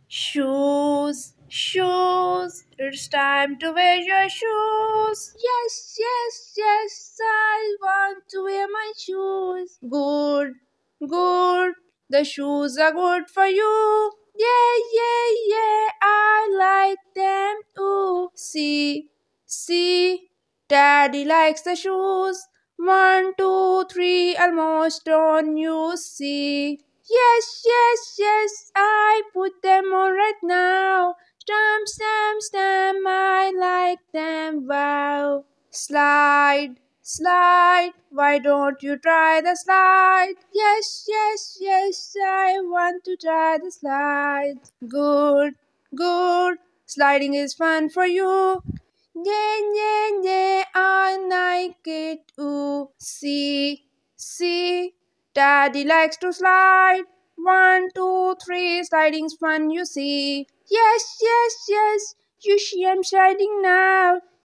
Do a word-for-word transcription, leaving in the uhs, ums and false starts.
Shoes, shoes, it's time to wear your shoes. Yes, yes, yes, I want to wear my shoes. Good, good, the shoes are good for you. Yeah, yeah, yeah, I like them too. See, see, Daddy likes the shoes. One, two, three, almost on you see. Yes, yes, yes, I put them on right now. Stamp, stamp, stamp, I like them, wow. Slide, slide, why don't you try the slide? Yes, yes, yes, I want to try the slide. Good, good, sliding is fun for you. Yeah, yeah, yeah, I like it too. See, see, Daddy likes to slide. One, two, three, sliding's fun, you see. Yes, yes, yes, you see I'm sliding now.